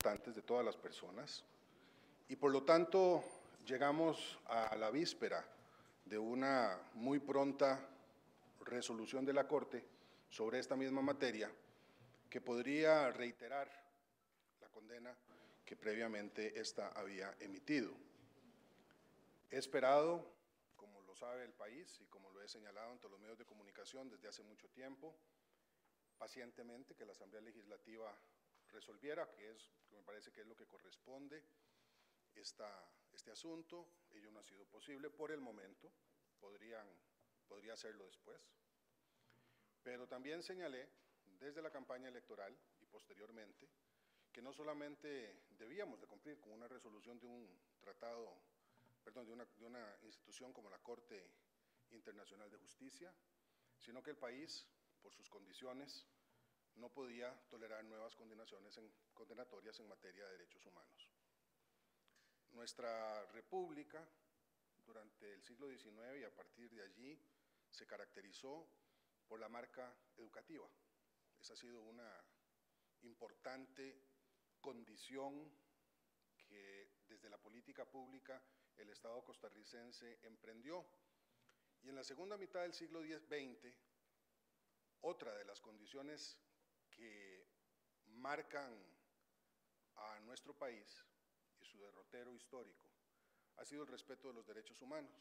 importantes de todas las personas y por lo tanto llegamos a la víspera de una muy pronta resolución de la Corte sobre esta misma materia que podría reiterar la condena que previamente ésta había emitido. He esperado, como lo sabe el país y como lo he señalado ante los medios de comunicación desde hace mucho tiempo, pacientemente que la Asamblea Legislativa resolviera, que me parece que es lo que corresponde este asunto. Ello no ha sido posible por el momento, podría hacerlo después. Pero también señalé desde la campaña electoral y posteriormente que no solamente debíamos de cumplir con una resolución de un tratado, perdón, de una institución como la Corte Internacional de Justicia, sino que el país, por sus condiciones, no podía tolerar nuevas condenatorias en materia de derechos humanos. Nuestra república, durante el siglo XIX y a partir de allí, se caracterizó por la marca educativa. Esa ha sido una importante condición que desde la política pública el Estado costarricense emprendió. Y en la segunda mitad del siglo XX, otra de las condiciones que marcan a nuestro país y su derrotero histórico ha sido el respeto de los derechos humanos.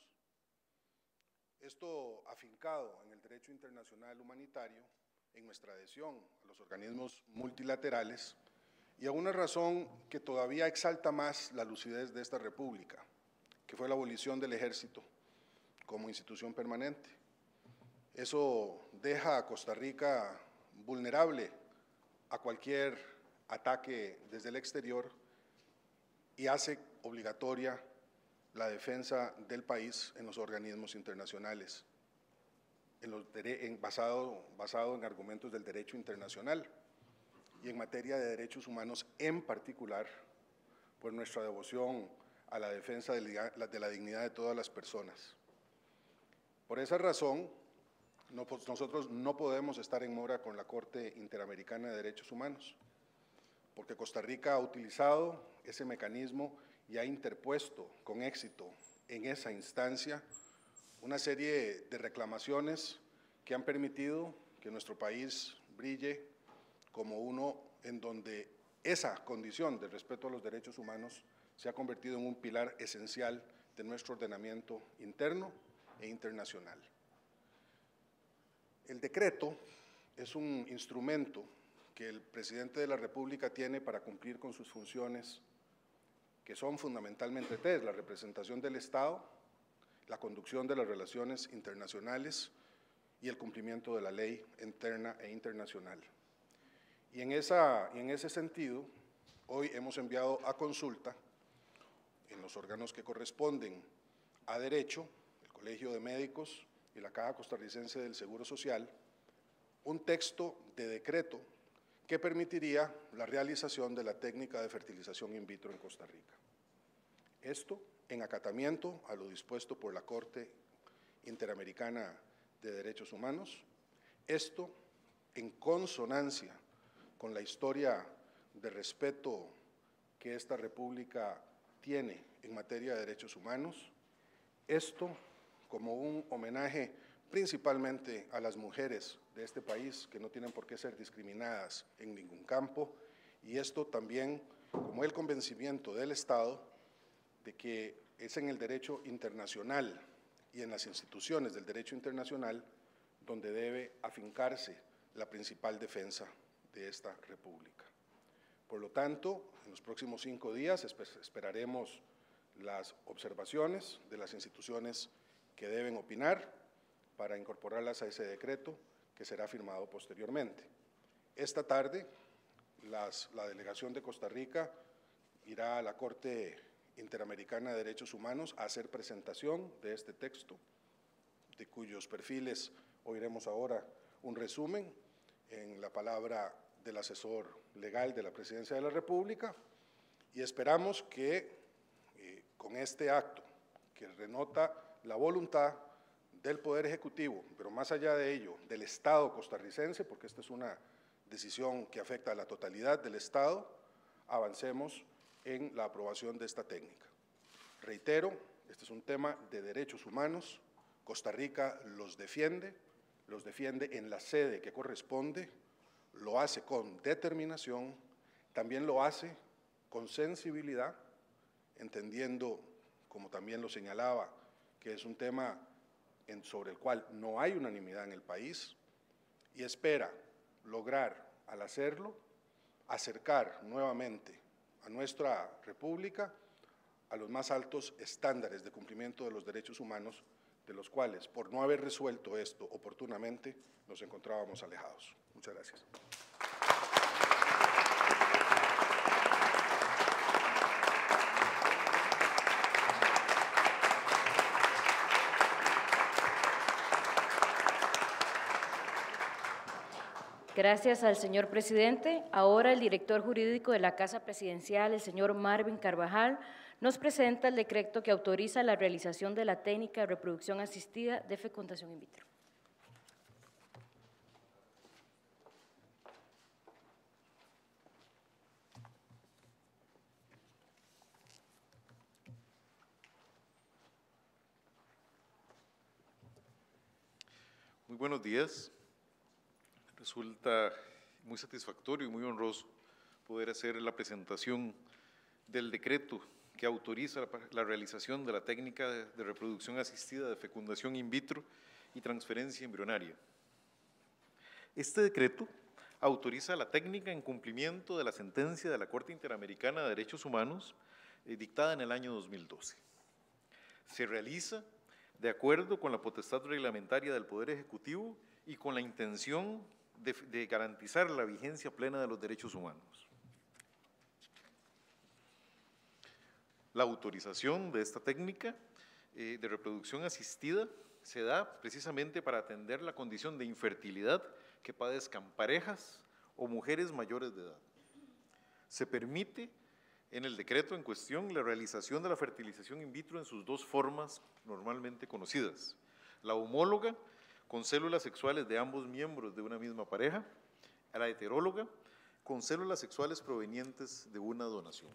Esto afincado en el derecho internacional humanitario, en nuestra adhesión a los organismos multilaterales y a una razón que todavía exalta más la lucidez de esta república, que fue la abolición del ejército como institución permanente. Eso deja a Costa Rica vulnerable a cualquier ataque desde el exterior y hace obligatoria la defensa del país en los organismos internacionales, basado en argumentos del derecho internacional y en materia de derechos humanos en particular, por nuestra devoción a la defensa de la dignidad de todas las personas. Por esa razón, nosotros no podemos estar en mora con la Corte Interamericana de Derechos Humanos, porque Costa Rica ha utilizado ese mecanismo y ha interpuesto con éxito en esa instancia una serie de reclamaciones que han permitido que nuestro país brille como uno en donde esa condición de respeto a los derechos humanos se ha convertido en un pilar esencial de nuestro ordenamiento interno e internacional. El decreto es un instrumento que el presidente de la República tiene para cumplir con sus funciones, que son fundamentalmente tres: la representación del Estado, la conducción de las relaciones internacionales y el cumplimiento de la ley interna e internacional. Y en ese sentido, hoy hemos enviado a consulta en los órganos que corresponden a derecho, el Colegio de Médicos y la Caja Costarricense del Seguro Social, un texto de decreto que permitiría la realización de la técnica de fertilización in vitro en Costa Rica. Esto en acatamiento a lo dispuesto por la Corte Interamericana de Derechos Humanos, esto en consonancia con la historia de respeto que esta república tiene en materia de derechos humanos, esto como un homenaje principalmente a las mujeres de este país que no tienen por qué ser discriminadas en ningún campo, y esto también como el convencimiento del Estado de que es en el derecho internacional y en las instituciones del derecho internacional donde debe afincarse la principal defensa de esta república. Por lo tanto, en los próximos 5 días esperaremos las observaciones de las instituciones que deben opinar para incorporarlas a ese decreto que será firmado posteriormente. Esta tarde, la delegación de Costa Rica irá a la Corte Interamericana de Derechos Humanos a hacer presentación de este texto, de cuyos perfiles oiremos ahora un resumen en la palabra del asesor legal de la Presidencia de la República, y esperamos que con este acto, que denota la voluntad del Poder Ejecutivo, pero más allá de ello, del Estado costarricense, porque esta es una decisión que afecta a la totalidad del Estado, avancemos en la aprobación de esta técnica. Reitero, este es un tema de derechos humanos. Costa Rica los defiende en la sede que corresponde, lo hace con determinación, también lo hace con sensibilidad, entendiendo, como también lo señalaba, que es un tema sobre el cual no hay unanimidad en el país, y espera lograr, al hacerlo, acercar nuevamente a nuestra República a los más altos estándares de cumplimiento de los derechos humanos, de los cuales, por no haber resuelto esto oportunamente, nos encontrábamos alejados. Muchas gracias. Gracias al señor presidente. Ahora el director jurídico de la Casa Presidencial, el señor Marvin Carvajal, nos presenta el decreto que autoriza la realización de la técnica de reproducción asistida de fecundación in vitro. Muy buenos días. Resulta muy satisfactorio y muy honroso poder hacer la presentación del decreto que autoriza la realización de la técnica de reproducción asistida de fecundación in vitro y transferencia embrionaria. Este decreto autoriza la técnica en cumplimiento de la sentencia de la Corte Interamericana de Derechos Humanos dictada en el año 2012. Se realiza de acuerdo con la potestad reglamentaria del Poder Ejecutivo y con la intención de garantizar la vigencia plena de los derechos humanos. La autorización de esta técnica de reproducción asistida se da precisamente para atender la condición de infertilidad que padezcan parejas o mujeres mayores de edad. Se permite en el decreto en cuestión la realización de la fertilización in vitro en sus dos formas normalmente conocidas: la homóloga, con células sexuales de ambos miembros de una misma pareja, a la heteróloga, con células sexuales provenientes de una donación.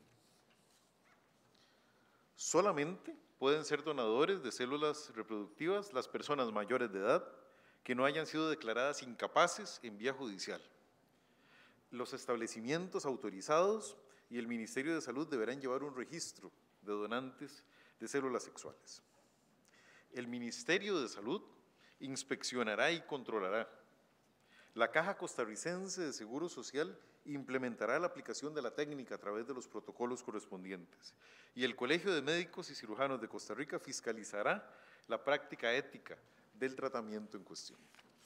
Solamente pueden ser donadores de células reproductivas las personas mayores de edad que no hayan sido declaradas incapaces en vía judicial. Los establecimientos autorizados y el Ministerio de Salud deberán llevar un registro de donantes de células sexuales. El Ministerio de Salud inspeccionará y controlará. La Caja Costarricense de Seguro Social implementará la aplicación de la técnica a través de los protocolos correspondientes, y el Colegio de Médicos y Cirujanos de Costa Rica fiscalizará la práctica ética del tratamiento en cuestión.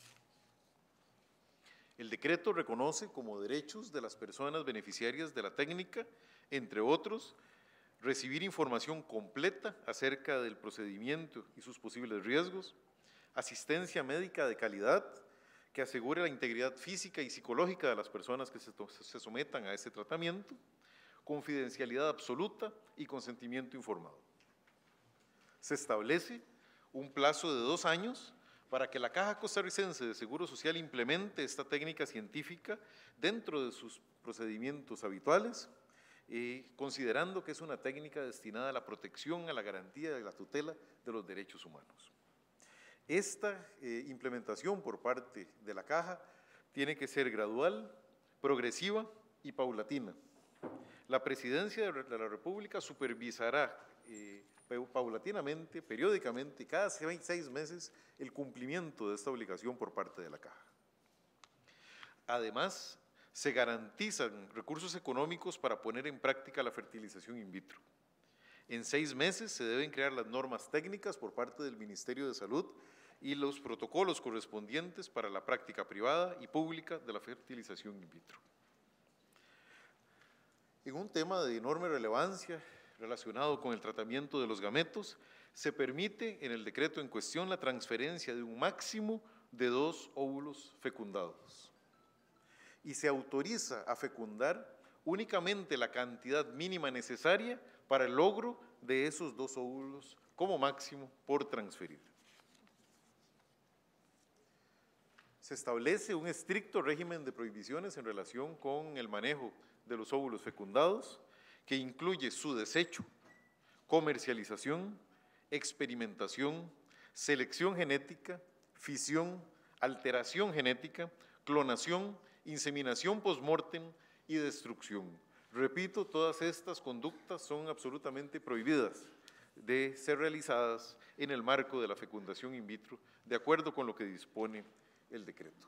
El decreto reconoce como derechos de las personas beneficiarias de la técnica, entre otros, recibir información completa acerca del procedimiento y sus posibles riesgos, asistencia médica de calidad que asegure la integridad física y psicológica de las personas que se sometan a este tratamiento, confidencialidad absoluta y consentimiento informado. Se establece un plazo de 2 años para que la Caja Costarricense de Seguro Social implemente esta técnica científica dentro de sus procedimientos habituales, considerando que es una técnica destinada a la protección, a la garantía y la tutela de los derechos humanos. Esta implementación por parte de la Caja tiene que ser gradual, progresiva y paulatina. La Presidencia de la República supervisará paulatinamente, periódicamente, cada 6 meses, el cumplimiento de esta obligación por parte de la Caja. Además, se garantizan recursos económicos para poner en práctica la fertilización in vitro. En 6 meses se deben crear las normas técnicas por parte del Ministerio de Salud y los protocolos correspondientes para la práctica privada y pública de la fertilización in vitro. En un tema de enorme relevancia relacionado con el tratamiento de los gametos, se permite en el decreto en cuestión la transferencia de un máximo de 2 óvulos fecundados. Y se autoriza a fecundar únicamente la cantidad mínima necesaria para el logro de esos 2 óvulos como máximo por transferir. Se establece un estricto régimen de prohibiciones en relación con el manejo de los óvulos fecundados, que incluye su desecho, comercialización, experimentación, selección genética, fisión, alteración genética, clonación, inseminación post-mortem y destrucción. Repito, todas estas conductas son absolutamente prohibidas de ser realizadas en el marco de la fecundación in vitro, de acuerdo con lo que dispone el decreto.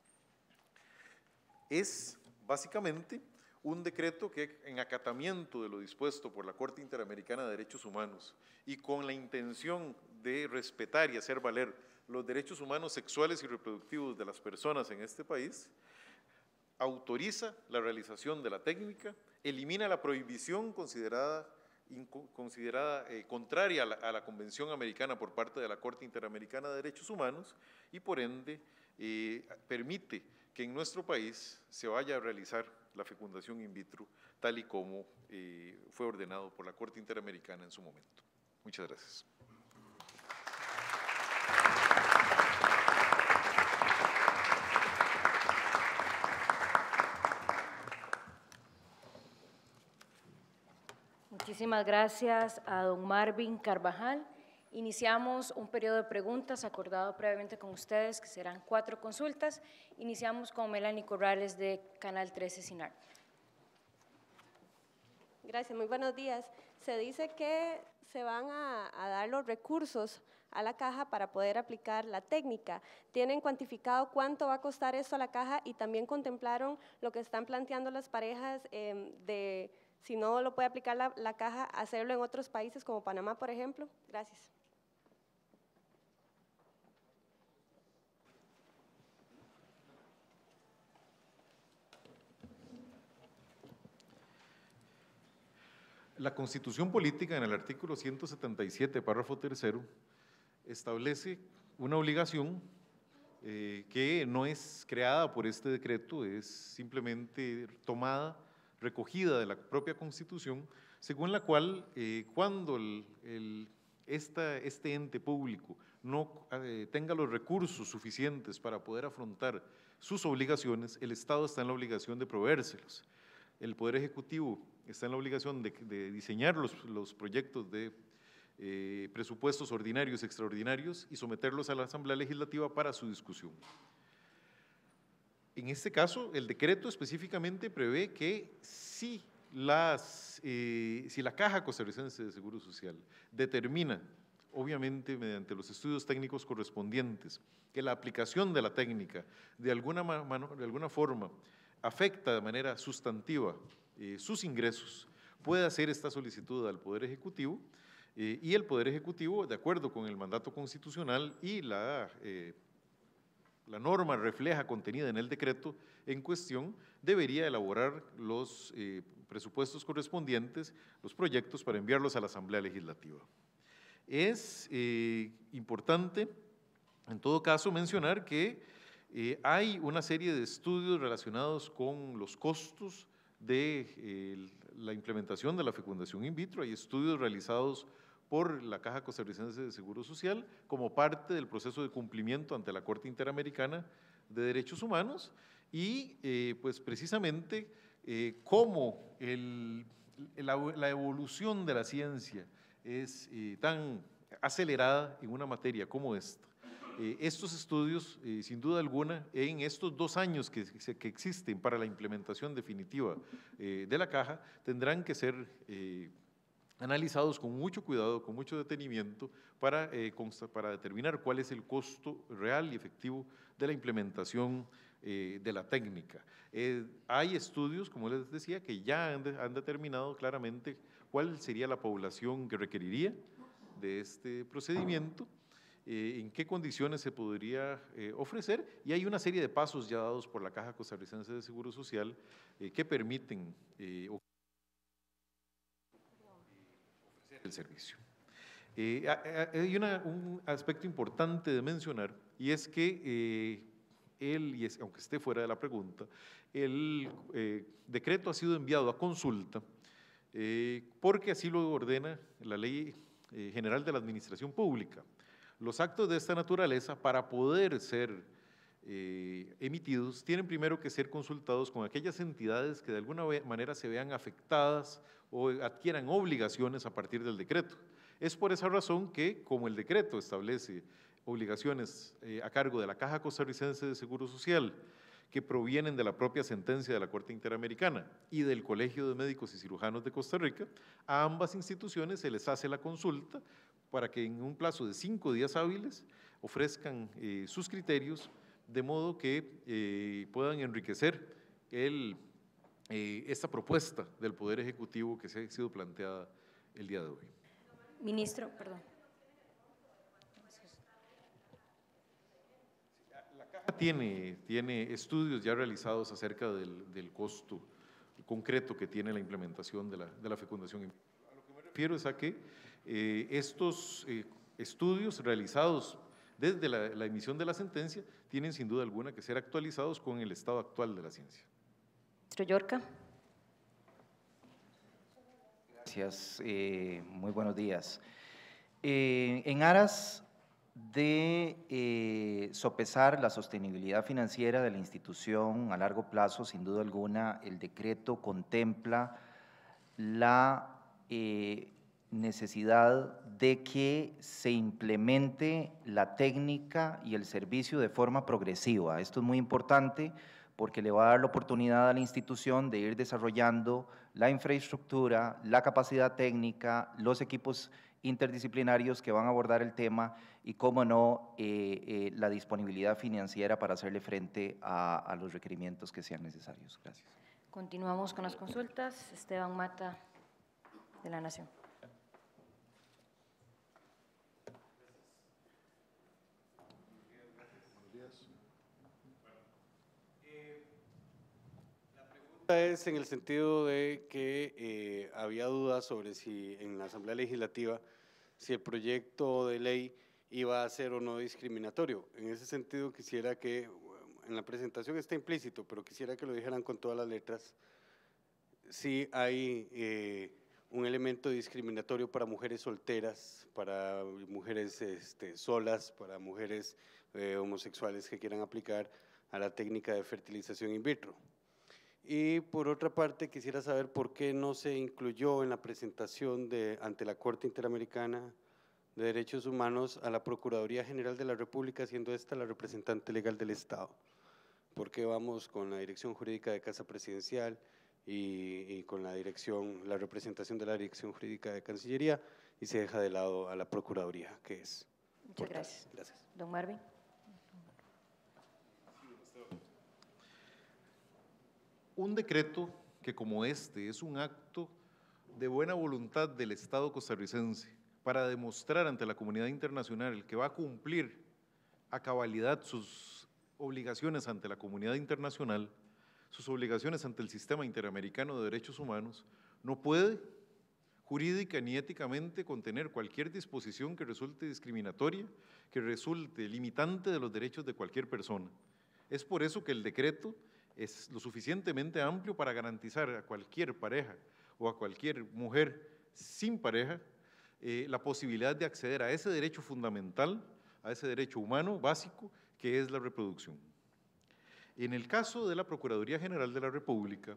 Es básicamente un decreto que, en acatamiento de lo dispuesto por la Corte Interamericana de Derechos Humanos y con la intención de respetar y hacer valer los derechos humanos sexuales y reproductivos de las personas en este país, autoriza la realización de la técnica, elimina la prohibición considerada contraria a la Convención Americana por parte de la Corte Interamericana de Derechos Humanos y, por ende, permite que en nuestro país se vaya a realizar la fecundación in vitro, tal y como fue ordenado por la Corte Interamericana en su momento. Muchas gracias. Muchísimas gracias a don Marvin Carvajal. Iniciamos un periodo de preguntas acordado previamente con ustedes, que serán 4 consultas. Iniciamos con Melanie Corrales de Canal 13 Sinar. Gracias, muy buenos días. Se dice que se van a dar los recursos a la caja para poder aplicar la técnica. ¿Tienen cuantificado cuánto va a costar esto a la caja y también contemplaron lo que están planteando las parejas de, si no lo puede aplicar la caja, hacerlo en otros países como Panamá, por ejemplo? Gracias. La Constitución Política, en el artículo 177, párrafo 3º, establece una obligación que no es creada por este decreto, es simplemente tomada, recogida de la propia Constitución, según la cual cuando este ente público no tenga los recursos suficientes para poder afrontar sus obligaciones, el Estado está en la obligación de proveérselos. El Poder Ejecutivo está en la obligación de diseñar los proyectos de presupuestos ordinarios y extraordinarios y someterlos a la Asamblea Legislativa para su discusión. En este caso, el decreto específicamente prevé que si la Caja Costarricense de Seguro Social determina, obviamente mediante los estudios técnicos correspondientes, que la aplicación de la técnica de alguna forma afecta de manera sustantiva sus ingresos, puede hacer esta solicitud al Poder Ejecutivo y el Poder Ejecutivo, de acuerdo con el mandato constitucional y la norma refleja contenida en el decreto en cuestión, debería elaborar los presupuestos correspondientes, los proyectos para enviarlos a la Asamblea Legislativa. Es importante, en todo caso, mencionar que hay una serie de estudios relacionados con los costos de la implementación de la fecundación in vitro. Hay estudios realizados por la Caja Costarricense de Seguro Social como parte del proceso de cumplimiento ante la Corte Interamericana de Derechos Humanos y pues precisamente cómo la evolución de la ciencia es tan acelerada en una materia como esta. Estos estudios, sin duda alguna, en estos 2 años que existen para la implementación definitiva de la caja, tendrán que ser analizados con mucho cuidado, con mucho detenimiento, para determinar cuál es el costo real y efectivo de la implementación de la técnica. Hay estudios, como les decía, que ya han determinado claramente cuál sería la población que requeriría de este procedimiento, en qué condiciones se podría ofrecer, y hay una serie de pasos ya dados por la Caja Costarricense de Seguro Social que permiten ofrecer el servicio. Hay un aspecto importante de mencionar, y es que aunque esté fuera de la pregunta, el decreto ha sido enviado a consulta porque así lo ordena la Ley General de la Administración Pública. Los actos de esta naturaleza, para poder ser emitidos tienen primero que ser consultados con aquellas entidades que de alguna manera se vean afectadas o adquieran obligaciones a partir del decreto. Es por esa razón que, como el decreto establece obligaciones a cargo de la Caja Costarricense de Seguro Social, que provienen de la propia sentencia de la Corte Interamericana y del Colegio de Médicos y Cirujanos de Costa Rica, a ambas instituciones se les hace la consulta para que en un plazo de 5 días hábiles ofrezcan sus criterios, de modo que puedan enriquecer esta propuesta del Poder Ejecutivo que se ha sido planteada el día de hoy. Ministro, perdón. Tiene estudios ya realizados acerca del costo concreto que tiene la implementación de la fecundación. A lo que me refiero es a que estos estudios realizados desde la emisión de la sentencia tienen sin duda alguna que ser actualizados con el estado actual de la ciencia. Ministro Llorca. Gracias, muy buenos días. En aras de sopesar la sostenibilidad financiera de la institución a largo plazo, sin duda alguna, el decreto contempla la necesidad de que se implemente la técnica y el servicio de forma progresiva. Esto es muy importante porque le va a dar la oportunidad a la institución de ir desarrollando la infraestructura, la capacidad técnica, los equipos interdisciplinarios que van a abordar el tema y, cómo no, la disponibilidad financiera para hacerle frente a los requerimientos que sean necesarios. Gracias. Continuamos con las consultas. Esteban Mata, de La Nación. Es en el sentido de que había dudas sobre si en la Asamblea Legislativa, si el proyecto de ley iba a ser o no discriminatorio. En ese sentido quisiera que, en la presentación está implícito, pero quisiera que lo dijeran con todas las letras, si hay un elemento discriminatorio para mujeres solteras, para mujeres solas, para mujeres homosexuales que quieran aplicar a la técnica de fertilización in vitro. Y por otra parte, quisiera saber por qué no se incluyó en la presentación ante la Corte Interamericana de Derechos Humanos a la Procuraduría General de la República, siendo esta la representante legal del Estado. ¿Por qué vamos con la Dirección Jurídica de Casa Presidencial y con la representación de la Dirección Jurídica de Cancillería y se deja de lado a la Procuraduría, que es? Muchas gracias. Gracias. Don Marvin. Un decreto que, como este, es un acto de buena voluntad del Estado costarricense para demostrar ante la comunidad internacional que va a cumplir a cabalidad sus obligaciones ante la comunidad internacional, sus obligaciones ante el Sistema Interamericano de Derechos Humanos, no puede jurídica ni éticamente contener cualquier disposición que resulte discriminatoria, que resulte limitante de los derechos de cualquier persona. Es por eso que el decreto es lo suficientemente amplio para garantizar a cualquier pareja o a cualquier mujer sin pareja la posibilidad de acceder a ese derecho fundamental, a ese derecho humano básico que es la reproducción. En el caso de la Procuraduría General de la República,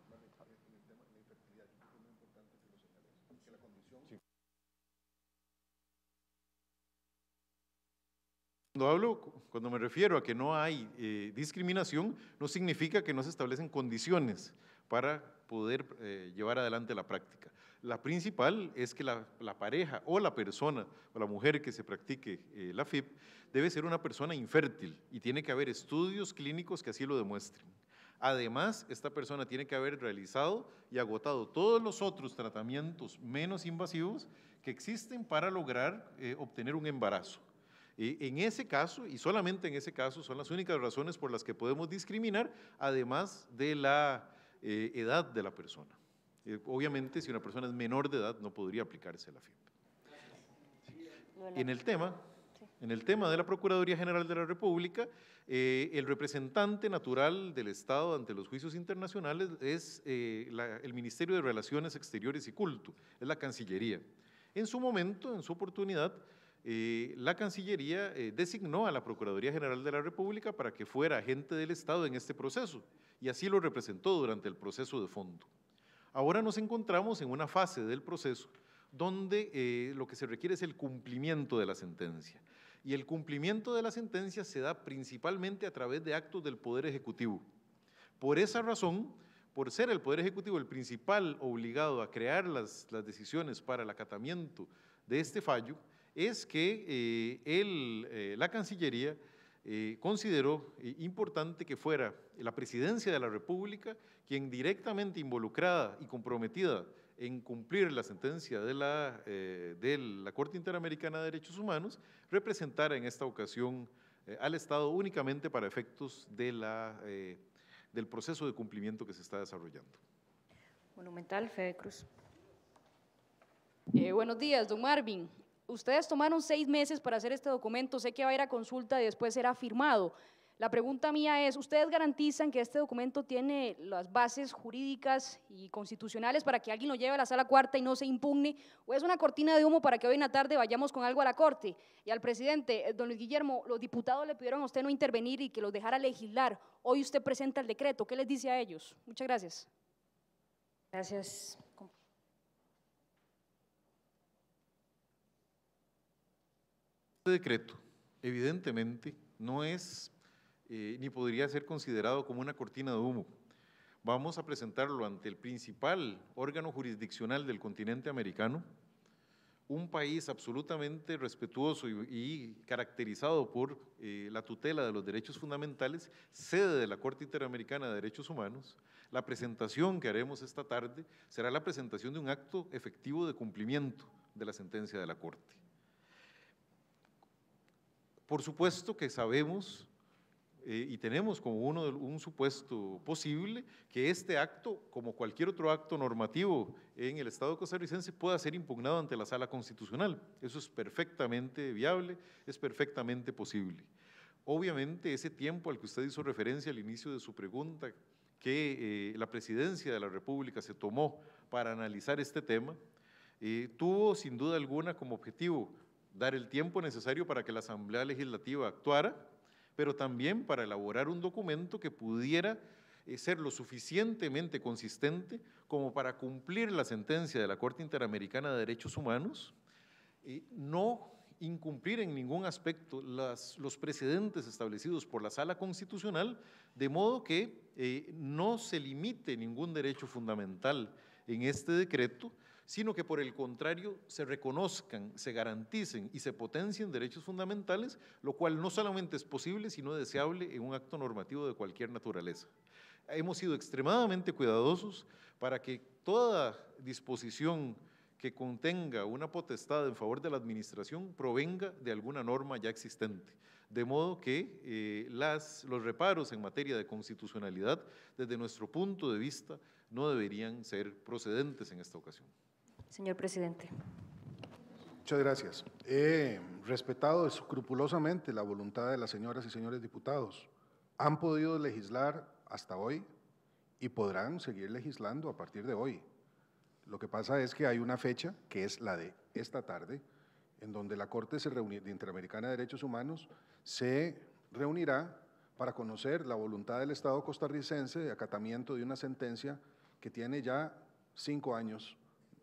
cuando me refiero a que no hay discriminación, no significa que no se establecen condiciones para poder llevar adelante la práctica. La principal es que la pareja o la persona o la mujer que se practique la FIP debe ser una persona infértil y tiene que haber estudios clínicos que así lo demuestren. Además, esta persona tiene que haber realizado y agotado todos los otros tratamientos menos invasivos que existen para lograr obtener un embarazo. En ese caso, y solamente en ese caso, son las únicas razones por las que podemos discriminar, además de la edad de la persona. Obviamente, si una persona es menor de edad, no podría aplicarse la FIP. En el tema de la Procuraduría General de la República, el representante natural del Estado ante los juicios internacionales es el Ministerio de Relaciones Exteriores y Culto, es la Cancillería. En su momento, en su oportunidad, la Cancillería designó a la Procuraduría General de la República para que fuera agente del Estado en este proceso, y así lo representó durante el proceso de fondo. Ahora nos encontramos en una fase del proceso donde lo que se requiere es el cumplimiento de la sentencia. Y el cumplimiento de la sentencia se da principalmente a través de actos del Poder Ejecutivo. Por esa razón, por ser el Poder Ejecutivo el principal obligado a crear las decisiones para el acatamiento de este fallo, es que la Cancillería consideró importante que fuera la Presidencia de la República quien directamente involucrada y comprometida en cumplir la sentencia de la Corte Interamericana de Derechos Humanos, representara en esta ocasión al Estado únicamente para efectos del proceso de cumplimiento que se está desarrollando. Monumental, Fede Cruz. Buenos días, don Marvin. Ustedes tomaron 6 meses para hacer este documento, sé que va a ir a consulta y después será firmado. La pregunta mía es, ¿ustedes garantizan que este documento tiene las bases jurídicas y constitucionales para que alguien lo lleve a la sala cuarta y no se impugne? ¿O es una cortina de humo para que hoy en la tarde vayamos con algo a la Corte? Y al presidente, don Luis Guillermo, los diputados le pidieron a usted no intervenir y que los dejara legislar. Hoy usted presenta el decreto, ¿qué les dice a ellos? Muchas gracias. Gracias. Este decreto, evidentemente, no es ni podría ser considerado como una cortina de humo. Vamos a presentarlo ante el principal órgano jurisdiccional del continente americano, un país absolutamente respetuoso y caracterizado por la tutela de los derechos fundamentales, sede de la Corte Interamericana de Derechos Humanos. La presentación que haremos esta tarde será la presentación de un acto efectivo de cumplimiento de la sentencia de la Corte. Por supuesto que sabemos y tenemos como un supuesto posible que este acto, como cualquier otro acto normativo en el Estado costarricense, pueda ser impugnado ante la Sala Constitucional. Eso es perfectamente viable, es perfectamente posible. Obviamente, ese tiempo al que usted hizo referencia al inicio de su pregunta, que la Presidencia de la República se tomó para analizar este tema, tuvo sin duda alguna como objetivo dar el tiempo necesario para que la Asamblea Legislativa actuara, pero también para elaborar un documento que pudiera ser lo suficientemente consistente como para cumplir la sentencia de la Corte Interamericana de Derechos Humanos, no incumplir en ningún aspecto los precedentes establecidos por la Sala Constitucional, de modo que no se limite ningún derecho fundamental en este decreto, sino que por el contrario se reconozcan, se garanticen y se potencien derechos fundamentales, lo cual no solamente es posible, sino deseable en un acto normativo de cualquier naturaleza. Hemos sido extremadamente cuidadosos para que toda disposición que contenga una potestad en favor de la administración provenga de alguna norma ya existente, de modo que los reparos en materia de constitucionalidad, desde nuestro punto de vista, no deberían ser procedentes en esta ocasión. Señor presidente. Muchas gracias. He respetado escrupulosamente la voluntad de las señoras y señores diputados. Han podido legislar hasta hoy y podrán seguir legislando a partir de hoy. Lo que pasa es que hay una fecha, que es la de esta tarde, en donde la Corte Interamericana de Derechos Humanos se reunirá para conocer la voluntad del Estado costarricense de acatamiento de una sentencia que tiene ya 5 años.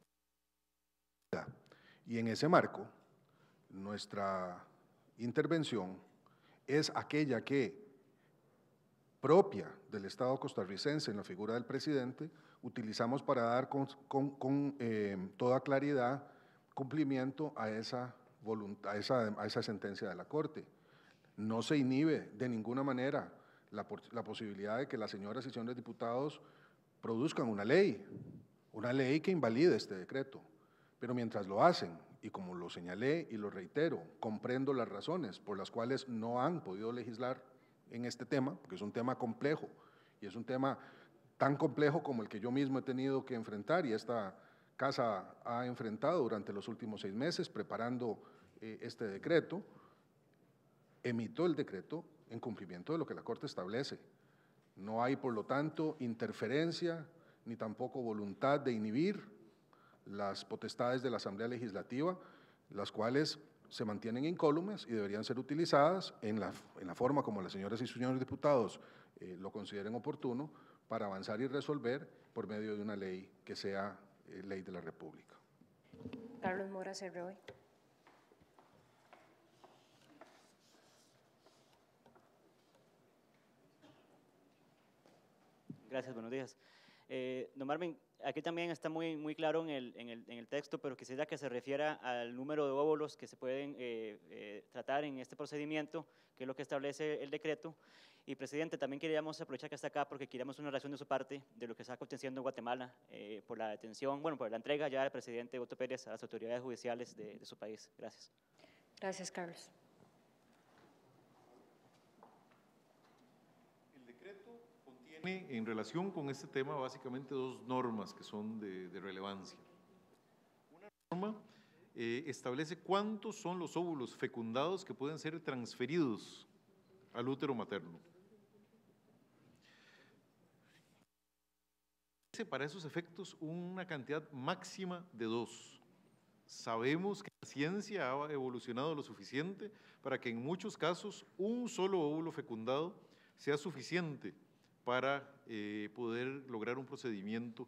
Y en ese marco, nuestra intervención es aquella que, propia del Estado costarricense en la figura del presidente, utilizamos para dar con toda claridad cumplimiento a esa voluntad, a esa sentencia de la Corte. No se inhibe de ninguna manera la posibilidad de que las señoras y señores diputados produzcan una ley que invalide este decreto. Pero mientras lo hacen, y como lo señalé y lo reitero, comprendo las razones por las cuales no han podido legislar en este tema, porque es un tema complejo, y es un tema tan complejo como el que yo mismo he tenido que enfrentar, y esta casa ha enfrentado durante los últimos 6 meses, preparando este decreto. Emito el decreto en cumplimiento de lo que la Corte establece. No hay, por lo tanto, interferencia, ni tampoco voluntad de inhibir las potestades de la Asamblea Legislativa, las cuales se mantienen incólumes y deberían ser utilizadas en la forma como las señoras y señores diputados lo consideren oportuno para avanzar y resolver por medio de una ley que sea ley de la República. Carlos Mora Cerroy. Gracias, buenos días. Don Marvin, aquí también está muy claro en el texto, pero quisiera que se refiera al número de óvulos que se pueden tratar en este procedimiento, que es lo que establece el decreto. Y, presidente, también queríamos aprovechar que está acá porque queríamos una reacción de su parte de lo que está aconteciendo en Guatemala por la detención, bueno, por la entrega ya del presidente Otto Pérez a las autoridades judiciales de su país. Gracias. Gracias, Carlos. El decreto contiene en relación con este tema básicamente dos normas que son de relevancia. Una norma establece cuántos son los óvulos fecundados que pueden ser transferidos al útero materno. Para esos efectos una cantidad máxima de 2. Sabemos que la ciencia ha evolucionado lo suficiente para que en muchos casos un solo óvulo fecundado sea suficiente para poder lograr un procedimiento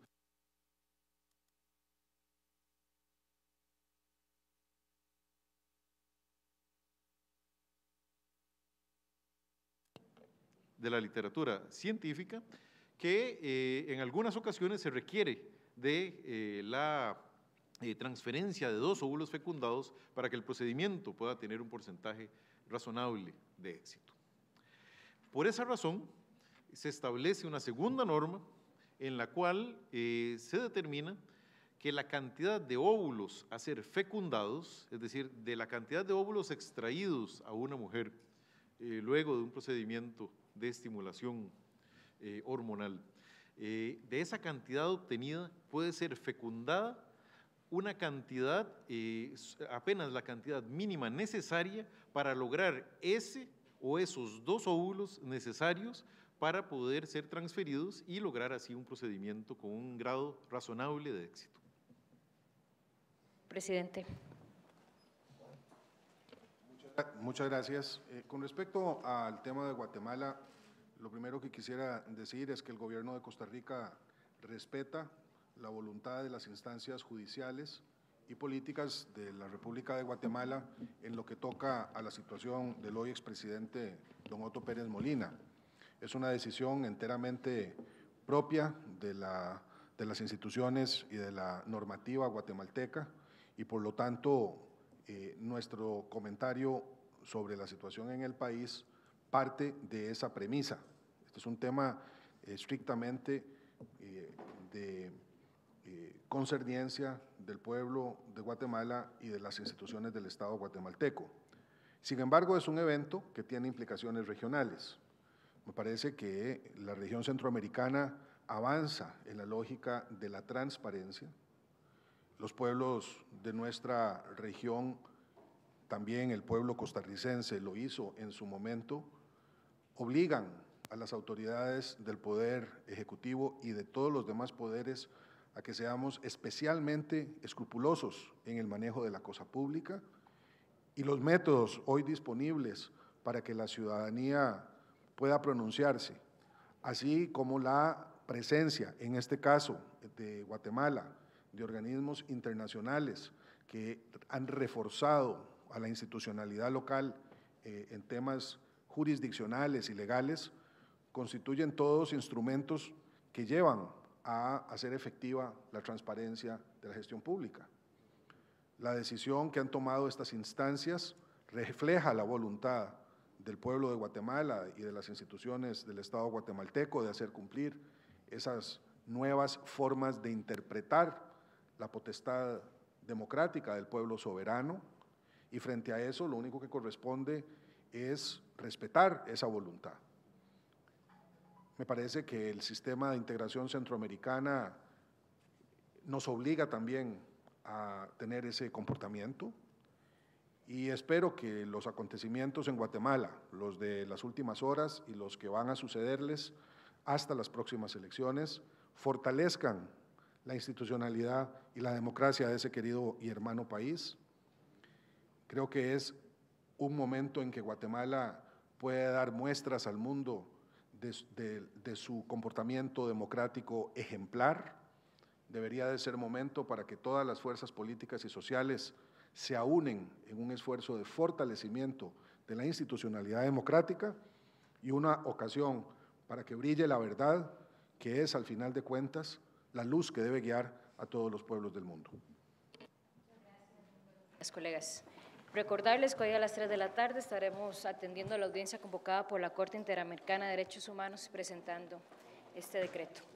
de la literatura científica, que en algunas ocasiones se requiere de la transferencia de 2 óvulos fecundados para que el procedimiento pueda tener un porcentaje razonable de éxito. Por esa razón, se establece una segunda norma en la cual se determina que la cantidad de óvulos a ser fecundados, es decir, de la cantidad de óvulos extraídos a una mujer luego de un procedimiento de estimulación hormonal, de esa cantidad obtenida puede ser fecundada una cantidad, apenas la cantidad mínima necesaria para lograr ese o esos 2 óvulos necesarios para poder ser transferidos y lograr así un procedimiento con un grado razonable de éxito. Presidente. Muchas gracias. Con respecto al tema de Guatemala, lo primero que quisiera decir es que el gobierno de Costa Rica respeta la voluntad de las instancias judiciales y políticas de la República de Guatemala en lo que toca a la situación del hoy expresidente don Otto Pérez Molina. Es una decisión enteramente propia de las instituciones y de la normativa guatemalteca y por lo tanto nuestro comentario sobre la situación en el país parte de esa premisa. Este es un tema estrictamente de concerniencia del pueblo de Guatemala y de las instituciones del Estado guatemalteco. Sin embargo, es un evento que tiene implicaciones regionales. Me parece que la región centroamericana avanza en la lógica de la transparencia. Los pueblos de nuestra región, también el pueblo costarricense lo hizo en su momento, obligan a las autoridades del Poder Ejecutivo y de todos los demás poderes a que seamos especialmente escrupulosos en el manejo de la cosa pública y los métodos hoy disponibles para que la ciudadanía pueda pronunciarse, así como la presencia, en este caso de Guatemala, de organismos internacionales que han reforzado a la institucionalidad local en temas jurisdiccionales y legales, constituyen todos instrumentos que llevan a hacer efectiva la transparencia de la gestión pública. La decisión que han tomado estas instancias refleja la voluntad del pueblo de Guatemala y de las instituciones del Estado guatemalteco de hacer cumplir esas nuevas formas de interpretar la potestad democrática del pueblo soberano, y frente a eso lo único que corresponde es respetar esa voluntad. Me parece que el sistema de integración centroamericana nos obliga también a tener ese comportamiento y espero que los acontecimientos en Guatemala, los de las últimas horas y los que van a sucederles hasta las próximas elecciones, fortalezcan la institucionalidad y la democracia de ese querido y hermano país, Creo que es un momento en que Guatemala puede dar muestras al mundo de su comportamiento democrático ejemplar. Debería de ser momento para que todas las fuerzas políticas y sociales se aúnen en un esfuerzo de fortalecimiento de la institucionalidad democrática y una ocasión para que brille la verdad, que es, al final de cuentas, la luz que debe guiar a todos los pueblos del mundo. Gracias, colegas. Recordarles que hoy a las 3 de la tarde estaremos atendiendo a la audiencia convocada por la Corte Interamericana de Derechos Humanos presentando este decreto.